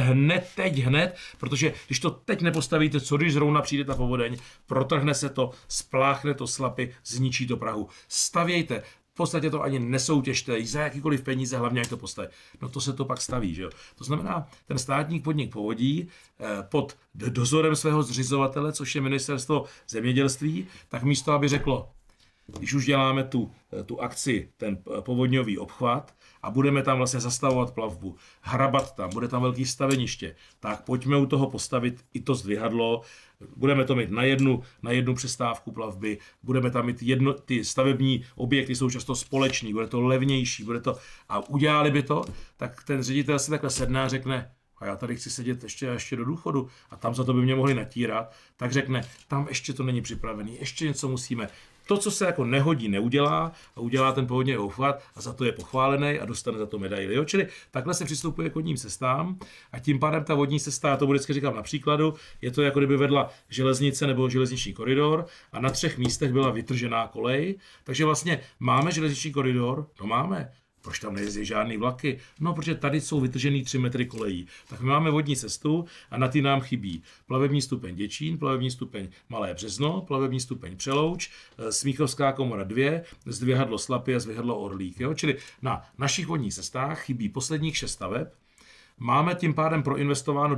hned, protože když to teď nepostavíte, co když zrovna přijde ta povodeň, protrhne se to, spláchne to Slapy, zničí to Prahu. Stavějte, v podstatě to ani nesoutěžte, za jakýkoliv peníze, hlavně jak to postaví. No to se to pak staví, že jo. To znamená, ten státní podnik Povodí pod dozorem svého zřizovatele, což je Ministerstvo zemědělství, tak místo, aby řeklo, když už děláme tu akci, ten povodňový obchvat a budeme tam vlastně zastavovat plavbu, hrabat tam, bude tam velký staveniště, tak pojďme u toho postavit i to zdvihadlo, budeme to mít na jednu přestávku plavby, budeme tam mít ty stavební objekty jsou často společní, bude to levnější, a udělali by to, tak ten ředitel si takhle sedne a řekne, a já tady chci sedět ještě do důchodu a tam za to by mě mohli natírat, tak řekne, tam ještě to není připravený, ještě něco musíme. To, co se jako nehodí, neudělá a udělá ten povodňový obchvat a za to je pochválený a dostane za to medaili. Jo? Čili takhle se přistupuje k vodním cestám a tím pádem ta vodní cesta, já to vždycky říkám na příkladu, je to jako kdyby vedla železnice nebo železniční koridor a na 3 místech byla vytržená kolej, takže vlastně máme železniční koridor, to máme. Proč tam nejezdí žádný vlaky? No, protože tady jsou vytržený 3 metry kolejí. Tak my máme vodní cestu a na ty nám chybí plavební stupeň Děčín, plavební stupeň Malé Březno, plavební stupeň Přelouč, Smíchovská komora 2, zdvihadlo Slapy a zdvihadlo Orlík. Jo? Čili na našich vodních cestách chybí posledních 6 staveb. Máme tím pádem proinvestováno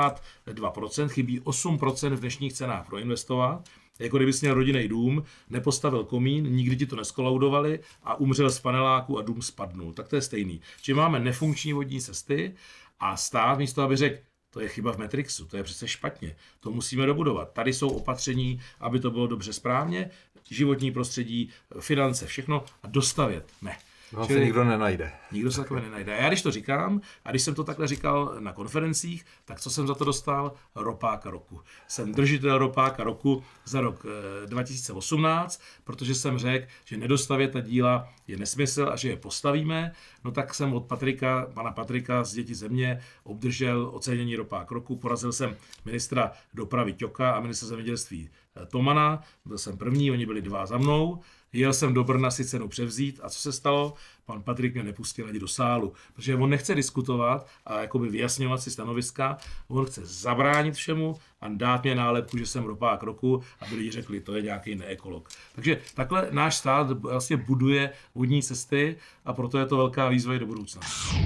92%, chybí 8% v dnešních cenách proinvestovat. Jako kdybys měl rodinný dům, nepostavil komín, nikdy ti to neskolaudovali a umřel z paneláku a dům spadnul. Tak to je stejný. Čiže máme nefunkční vodní cesty a stát místo, aby řekl, to je chyba v Matrixu, to je přece špatně, to musíme dobudovat. Tady jsou opatření, aby to bylo dobře správně, životní prostředí, finance, všechno a dostavět. Ne. Se nikdo nenajde. Nikdo se takové nenajde. A já když to říkám, a když jsem to takhle říkal na konferencích, tak co jsem za to dostal? Ropáka roku. Jsem držitel ropáka roku za rok 2018, protože jsem řekl, že nedostavět ta díla je nesmysl a že je postavíme. No tak jsem od pana Patrika z Děti země obdržel ocenění ropák roku. Porazil jsem ministra dopravy Ťoka a ministra zemědělství Tomana. Byl jsem první, oni byli 2 za mnou. Jel jsem do Brna si cenu převzít a co se stalo? Pan Patrik mě nepustil ani do sálu, protože on nechce diskutovat a jakoby vyjasňovat si stanoviska, on chce zabránit všemu a dát mě nálepku, že jsem ropák roku, aby lidi řekli, to je nějaký neekolog. Takže takhle náš stát vlastně buduje vodní cesty a proto je to velká výzva i do budoucna.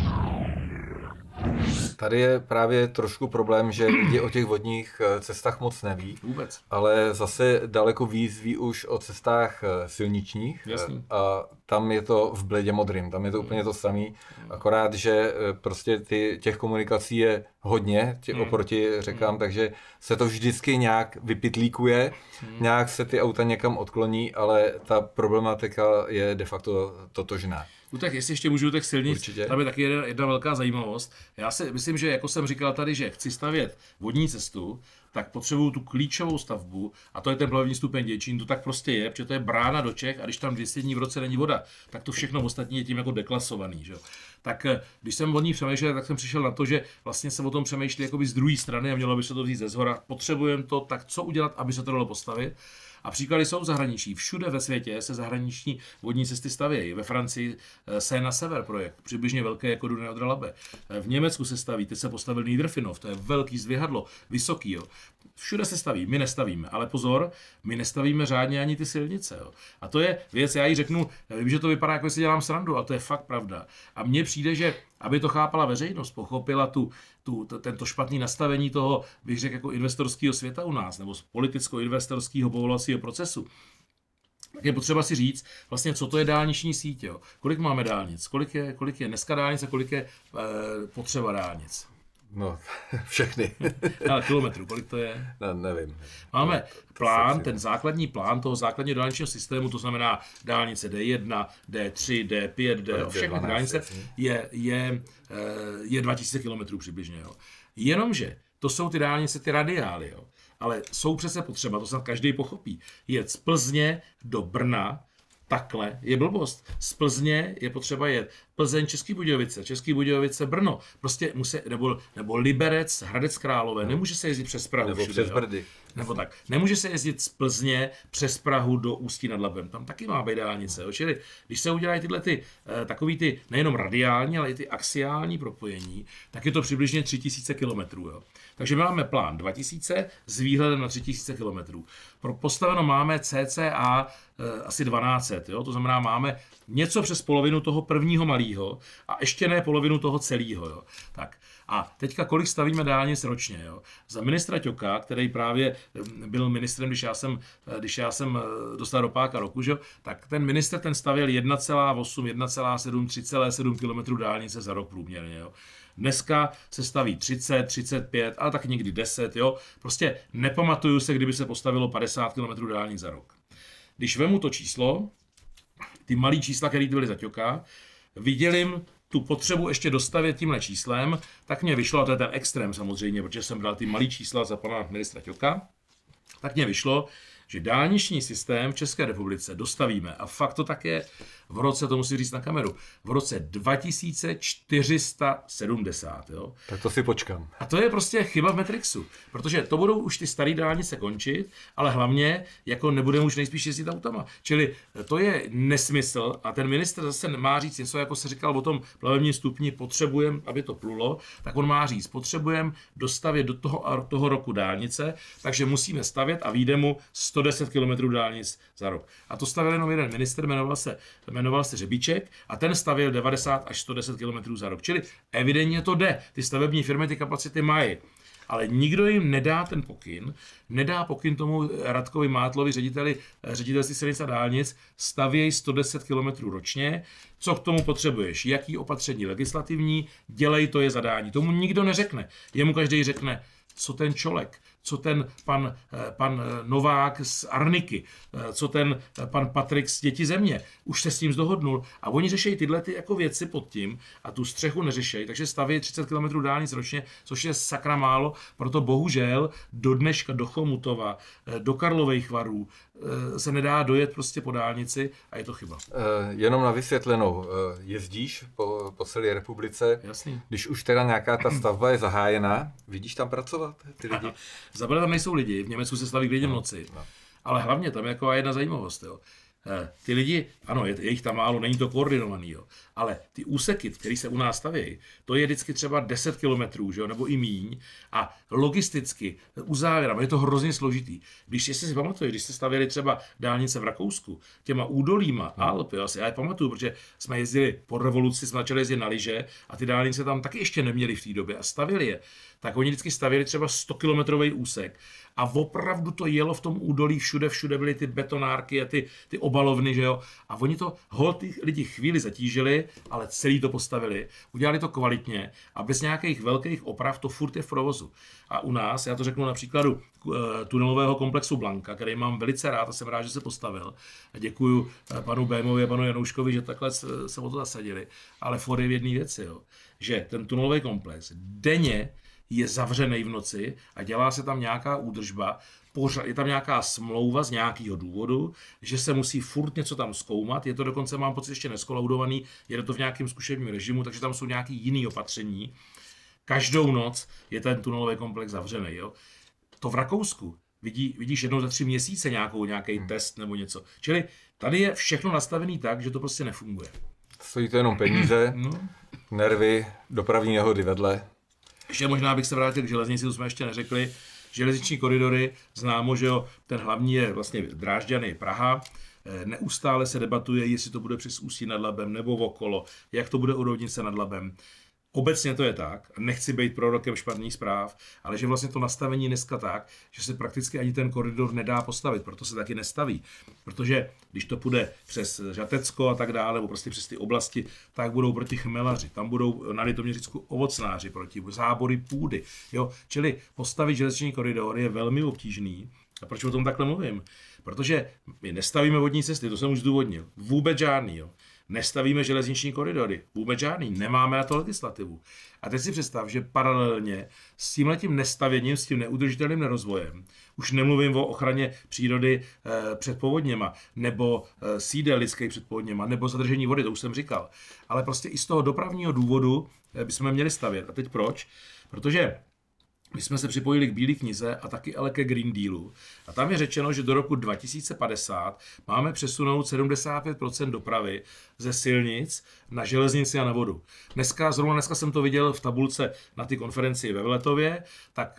Tady je právě trošku problém, že lidi o těch vodních cestách moc neví. Vůbec. Ale zase daleko víc ví už o cestách silničních. Jasný. A tam je to v bledě modrým, tam je to úplně to samé. Akorát, že prostě těch komunikací je hodně oproti řekám, takže se to vždycky nějak vypitlíkuje, nějak se ty auta někam odkloní, ale ta problematika je de facto totožná. No tak jestli ještě můžu těch silnic, Určitě. tam je taky jedna velká zajímavost. Já si myslím, že jako jsem říkal tady, že chci stavět vodní cestu, tak potřebuju tu klíčovou stavbu, a to je ten plavební stupeň Děčín, to tak prostě je, protože to je brána do Čech a když tam 200 dní v roce není voda, tak to všechno ostatní je tím jako deklasovaný. Že? Tak když jsem o ní přemýšlel, tak jsem přišel na to, že vlastně se o tom přemýšlí jakoby z druhé strany a mělo by se to vzít ze zhora. Potřebujeme to, tak co udělat, aby se to dalo postavit? A příklady jsou v zahraničí. Všude ve světě se zahraniční vodní cesty stavějí. Ve Francii Seine Sever projekt, přibližně velké jako Dunaj Odra Labe. V Německu se staví, teď se postavil Niederfinov, to je velký zdvihadlo, vysoký. Jo. Všude se staví, my nestavíme, ale pozor, my nestavíme řádně ani ty silnice. Jo. A to je věc, já jí řeknu, vím, že to vypadá, jako si dělám srandu, ale to je fakt pravda. A mně přijde, že aby to chápala veřejnost, pochopila tento špatný nastavení toho, bych řekl, jako investorského světa u nás, nebo politicko-investorského povolovacího procesu, tak je potřeba si říct, vlastně, co to je dálniční síť. Jo. Kolik máme dálnic, kolik je dneska dálnic a kolik je potřeba dálnic. No, všechny. Ale kilometrů, kolik to je? No, nevím. Máme plán, ten základní plán toho základního dálničního systému, to znamená dálnice D1, D3, D5, D, všechny dálnice, je 2000 km přibližně. Jo. Jenomže to jsou ty dálnice, ty radiály, jo. Ale jsou přece potřeba, to snad každý pochopí, jet z Plzně do Brna, takhle je blbost. Z Plzně je potřeba jet Plzeň, Český Budějovice, Brno. Prostě nebo Liberec, Hradec Králové. Nemůže se jezdit přes Prahu. Nebo přes Brdy. Nebo tak. Nemůže se jezdit z Plzně přes Prahu do Ústí nad Labem. Tam taky má být dálnice. Jo. Čili když se udělají tyhle takový ty nejenom radiální, ale i ty axiální propojení, tak je to přibližně 3000 km. Jo. Takže my máme plán 2000 s výhledem na 3000 km. Postaveno máme cca asi 1200, jo? To znamená, máme něco přes polovinu toho prvního malého a ještě ne polovinu toho celého. Jo? Tak. A teďka kolik stavíme dálnic ročně? Jo? Za ministra Ťoka, který právě byl ministrem, když já jsem dostal ropáka roku, že? Tak ten ministr ten stavěl 1,8, 1,7, 3,7 km dálnice za rok průměrně. Jo? Dneska se staví 30, 35, ale tak někdy 10. Jo? Prostě nepamatuju se, kdyby se postavilo 50 km dálnic za rok. Když vemu to číslo, ty malý čísla, které byly za Ťoka, vidělim tu potřebu ještě dostavět tímhle číslem, tak mě vyšlo, a to je ten extrém samozřejmě, protože jsem dal ty malý čísla za pana ministra Ťoka, tak mě vyšlo, že dálniční systém v České republice dostavíme, a fakt to tak je, v roce, to musím říct na kameru, v roce 2470. Jo? Tak to si počkám. A to je prostě chyba v Matrixu, protože to budou už ty staré dálnice končit, ale hlavně jako nebudeme už nejspíš jezdit autama. Čili to je nesmysl a ten ministr zase má říct něco, jako se říkal o tom plavebním stupni, potřebujeme, aby to plulo, tak on má říct, potřebujeme dostavět do toho roku dálnice, takže musíme stavět a vyjde mu 110 km dálnic za rok. A to stavěl jenom jeden ministr, jmenoval se Řebíček a ten stavěl 90 až 110 km za rok. Čili evidentně to jde. Ty stavební firmy ty kapacity mají. Ale nikdo jim nedá ten pokyn, nedá pokyn tomu Radkovi Mátlovi, ředitelství silnic a dálnic, stavěj 110 km ročně, co k tomu potřebuješ, jaký opatření legislativní, dělej, to je zadání. Tomu nikdo neřekne. Jemu každý řekne, co ten Čolek, co ten pan Novák z Arniky, co ten pan Patrik z Děti země. Už se s tím dohodnul. A oni řeší tyhle ty jako věci pod tím a tu střechu neřeší. Takže staví 30 km dálnic ročně, což je sakra málo. Proto bohužel do dneška, do Chomutova, do Karlových Varů se nedá dojet prostě po dálnici a je to chyba. Jenom na vysvětlenou, jezdíš po celé republice, Jasný. Když už teda nějaká ta stavba je zahájena, vidíš tam pracovat ty lidi? Zaprvé tam nejsou lidi, v Německu se staví klidně v noci, ale hlavně tam je jako jedna zajímavost. Jo. Ty lidi, ano, je jich tam málo, není to koordinovaný, jo. Ale ty úseky, které se u nás stavějí, to je vždycky třeba 10 kilometrů, nebo i míň, a logisticky uzávěrám, je to hrozně složitý. Když si pamatuješ, když se stavěli třeba dálnice v Rakousku, těma údolíma, Alp, jo, já je pamatuju, protože jsme jezdili po revoluci, jsme začali jezdit na lyže a ty dálnice tam taky ještě neměli v té době a stavěli je. Tak oni vždycky stavěli třeba 100-kilometrový úsek a opravdu to jelo v tom údolí, všude byly ty betonárky a ty obalovny, že jo. A oni to ty lidi chvíli zatížili, ale celý to postavili, udělali to kvalitně a bez nějakých velkých oprav to furt je v provozu. A u nás, já to řeknu na příkladu tunelového komplexu Blanka, který mám velice rád a jsem rád, že se postavil. A děkuju panu Bémovi a panu Janouškovi, že takhle se o to zasadili. Ale for je v jedné věci, jo, že ten tunelový komplex denně je zavřený v noci a dělá se tam nějaká údržba, je tam nějaká smlouva z nějakého důvodu, že se musí furt něco tam zkoumat, je to dokonce, mám pocit, ještě neskolaudovaný, je to v nějakém zkušebním režimu, takže tam jsou nějaké jiné opatření. Každou noc je ten tunelový komplex zavřený. Jo? To v Rakousku vidíš jednou za 3 měsíce nějaký test nebo něco. Čili tady je všechno nastavené tak, že to prostě nefunguje. Stojí to jenom peníze, nervy, dopravní nehody vedle. Ještě možná bych se vrátil k železnici, to jsme ještě neřekli. Železniční koridory, známo, že jo, ten hlavní je vlastně Drážďany, Praha. Neustále se debatuje, jestli to bude přes Ústí nad Labem nebo okolo, jak to bude u Roudnice nad Labem. Obecně to je tak, nechci být prorokem špatných zpráv, ale že vlastně to nastavení dneska tak, že se prakticky ani ten koridor nedá postavit, proto se taky nestaví. Protože když to půjde přes Žatecko a tak dále, nebo prostě přes ty oblasti, tak budou proti chmelaři, tam budou na Litoměřicku ovocnáři proti, zábory půdy. Jo? Čili postavit železniční koridor je velmi obtížný. A proč o tom takhle mluvím? Protože my nestavíme vodní cesty, to jsem už zdůvodnil. Vůbec žádný. Jo? Nestavíme železniční koridory, vůbec žádný, nemáme na to legislativu. A teď si představ, že paralelně s tímhletím nestavěním, s tím neudržitelným nerozvojem, už nemluvím o ochraně přírody před povodněma, nebo sídel lidských před povodněma, nebo zadržení vody, to už jsem říkal. Ale prostě i z toho dopravního důvodu bychom měli stavět. A teď proč? Protože my jsme se připojili k Bílé knize a taky ale ke Green Dealu. A tam je řečeno, že do roku 2050 máme přesunout 75% dopravy ze silnic na železnici a na vodu. Zrovna dneska jsem to viděl v tabulce na ty konferenci ve Vletově, tak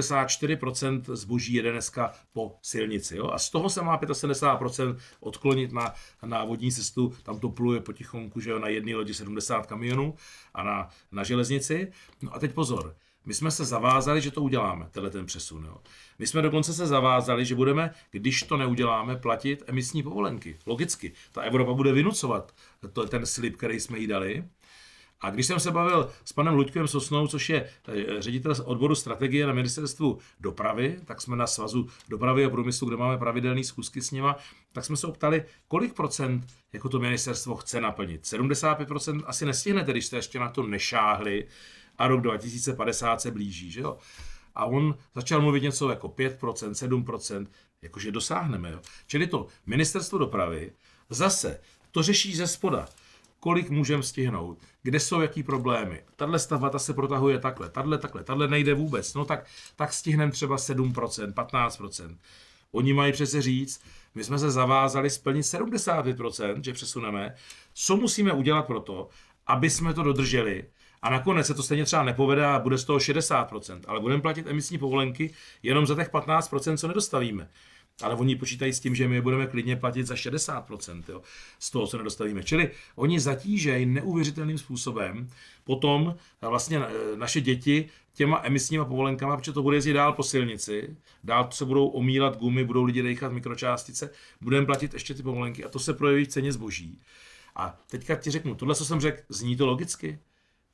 74% zboží jede dneska po silnici. Jo? A z toho se má 75% odklonit na vodní cestu, tam to pluje potichonku, že jo, na jedné lodi 70 kamionů a na železnici. No a teď pozor. My jsme se zavázali, že to uděláme, ten přesun. Jo. My jsme dokonce se zavázali, že budeme, když to neuděláme, platit emisní povolenky. Logicky. Ta Evropa bude vynucovat ten slib, který jsme jí dali. A když jsem se bavil s panem Luďkem Sosnou, což je ředitel odboru strategie na ministerstvu dopravy, tak jsme na Svazu dopravy a průmyslu, kde máme pravidelné schůzky s nima, tak jsme se optali, kolik procent jako to ministerstvo chce naplnit. 75% asi nestihnete, když jste ještě na to nešáhli, a rok 2050 se blíží, že jo? A on začal mluvit něco jako 5%, 7%, jakože dosáhneme, jo? Čili to ministerstvo dopravy zase to řeší ze spoda. Kolik můžeme stihnout, kde jsou jaký problémy. Tahle stavba ta se protahuje takhle, tahle nejde vůbec. No tak stihneme třeba 7%, 15%. Oni mají přece říct, my jsme se zavázali splnit 75%, že přesuneme. Co musíme udělat pro to, aby jsme to dodrželi? A nakonec se to stejně třeba nepovede a bude z toho 60%, ale budeme platit emisní povolenky jenom za těch 15%, co nedostavíme. Ale oni počítají s tím, že my je budeme klidně platit za 60%, jo, z toho, co nedostavíme. Čili oni zatížejí neuvěřitelným způsobem potom vlastně naše děti těma emisníma povolenkama, protože to bude jezdit dál po silnici, dál se budou omílat gumy, budou lidi dejchat mikročástice, budeme platit ještě ty povolenky a to se projeví v ceně zboží. A teďka ti řeknu, tohle, co jsem řekl, zní to logicky?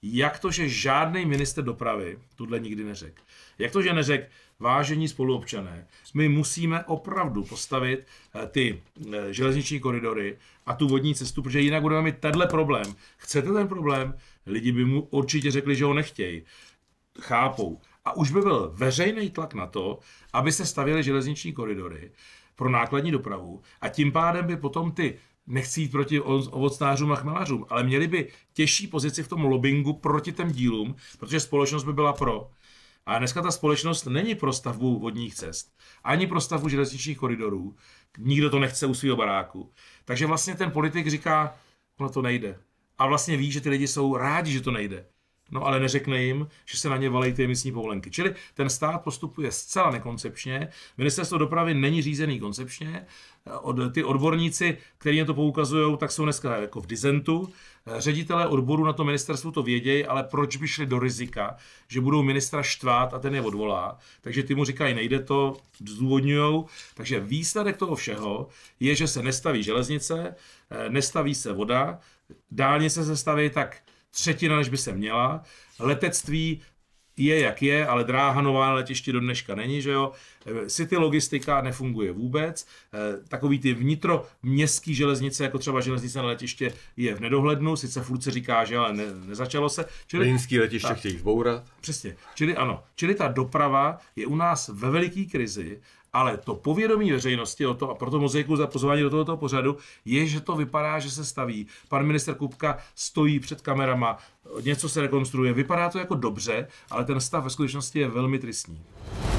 jak to, že žádný ministr dopravy tohle nikdy neřekl. Jak to, že neřekl, vážení spoluobčané, my musíme opravdu postavit ty železniční koridory a tu vodní cestu, protože jinak budeme mít tenhle problém. Chcete ten problém? Lidi by mu určitě řekli, že ho nechtějí. Chápou. A už by byl veřejný tlak na to, aby se stavěly železniční koridory pro nákladní dopravu a tím pádem by potom ty, nechci jít proti ovocnářům a chmelařům, ale měli by těžší pozici v tom lobbingu proti těm dílům, protože společnost by byla pro. A dneska ta společnost není pro stavbu vodních cest, ani pro stavbu železničních koridorů. Nikdo to nechce u svého baráku. Takže vlastně ten politik říká, ono to nejde. A vlastně ví, že ty lidi jsou rádi, že to nejde. No ale neřekne jim, že se na ně valí ty emisní povolenky. Čili ten stát postupuje zcela nekoncepčně, ministerstvo dopravy není řízený koncepčně, ty odborníci, kteří na to poukazují, tak jsou dneska jako v disentu. Ředitelé odboru na to ministerstvu to vědějí, ale proč by šli do rizika, že budou ministra štvát a ten je odvolá. Takže ty mu říkají, nejde to, zdůvodňujou. Takže výsledek toho všeho je, že se nestaví železnice, nestaví se voda, dálnice se staví tak třetina, než by se měla. Letectví je, jak je, ale dráha nová na letišti do dneška není, že jo. City logistika nefunguje vůbec. Takový ty vnitroměstský železnice, jako třeba železnice na letiště, je v nedohlednu. Sice furt se říká, že ale nezačalo se. Plínský letiště chtějí zbourat. Přesně. Čili ano. Čili ta doprava je u nás ve veliké krizi, ale to povědomí veřejnosti o to, a proto mozaiku za pozvání do tohoto pořadu, je, že to vypadá, že se staví. Pan ministr Kupka stojí před kamerama, něco se rekonstruuje, vypadá to jako dobře, ale ten stav ve skutečnosti je velmi tristní.